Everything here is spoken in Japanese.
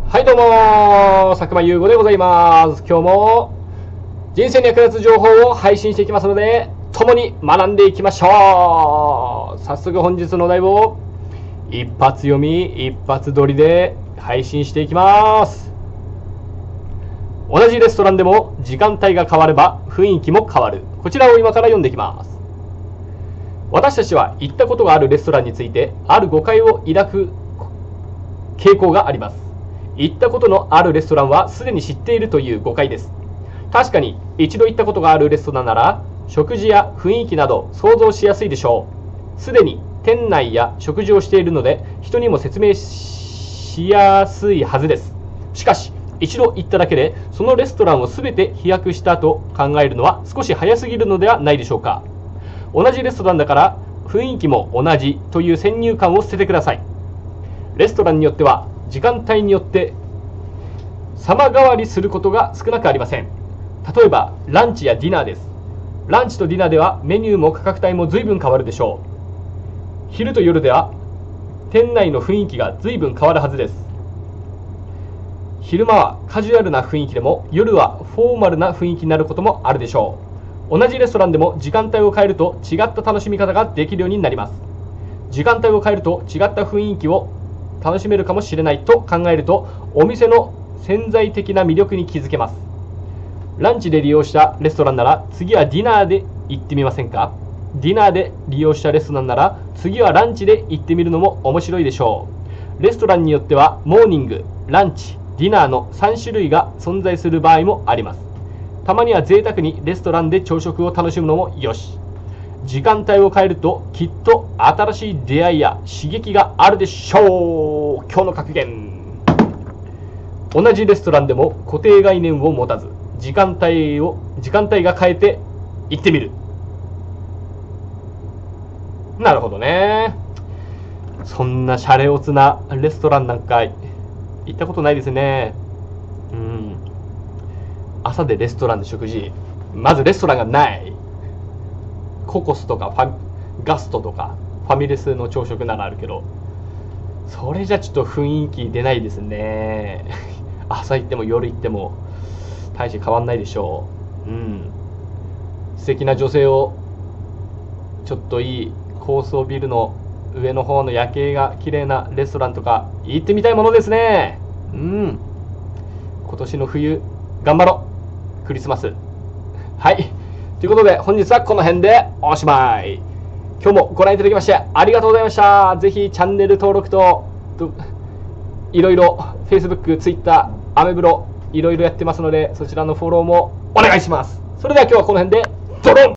はいどうも佐久間優吾でございます。今日も人生に役立つ情報を配信していきますので、共に学んでいきましょう。早速本日のお題を一発読み一発撮りで配信していきます。同じレストランでも時間帯が変われば雰囲気も変わる。こちらを今から読んでいきます。私たちは行ったことがあるレストランについてある誤解を抱く傾向があります。行ったことのあるレストランはすでに知っているという誤解です。確かに一度行ったことがあるレストランなら食事や雰囲気など想像しやすいでしょう。すでに店内や食事をしているので人にも説明しやすいはずです。しかし一度行っただけでそのレストランを全て飛躍したと考えるのは少し早すぎるのではないでしょうか。同じレストランだから雰囲気も同じという先入観を捨ててください。レストランによっては時間帯によって様変わりすることが少なくありません。例えばランチやディナーです。ランチとディナーではメニューも価格帯も随分変わるでしょう。昼と夜では店内の雰囲気が随分変わるはずです。昼間はカジュアルな雰囲気でも夜はフォーマルな雰囲気になることもあるでしょう。同じレストランでも時間帯を変えると違った楽しみ方ができるようになります。時間帯を変えると違った雰囲気を楽しめるかもしれないと考えるとお店の潜在的な魅力に気づけます。ランチで利用したレストランなら次はディナーで行ってみませんか。ディナーで利用したレストランなら次はランチで行ってみるのも面白いでしょう。レストランによってはモーニング、ランチ、ディナーの3種類が存在する場合もあります。たまには贅沢にレストランで朝食を楽しむのもよし。時間帯を変えるときっと新しい出会いや刺激があるでしょう。今日の格言。同じレストランでも固定概念を持たず時間帯が変えて行ってみる。なるほどね。そんなシャレオツなレストランなんか行ったことないですね。朝でレストランで食事、まずレストランがない。ココスとかガストとかファミレスの朝食ならあるけど、それじゃちょっと雰囲気出ないですね。朝行っても夜行っても大して変わんないでしょう。素敵な女性をちょっといい高層ビルの上の方の夜景が綺麗なレストランとか行ってみたいものですね。今年の冬頑張ろう。クリスマス。はい、ということで本日はこの辺でおしまい。今日もご覧いただきましてありがとうございました。ぜひチャンネル登録といろいろ Facebook、Twitter、アメブロいろいろやってますのでそちらのフォローもお願いします。それでは今日はこの辺でドロン。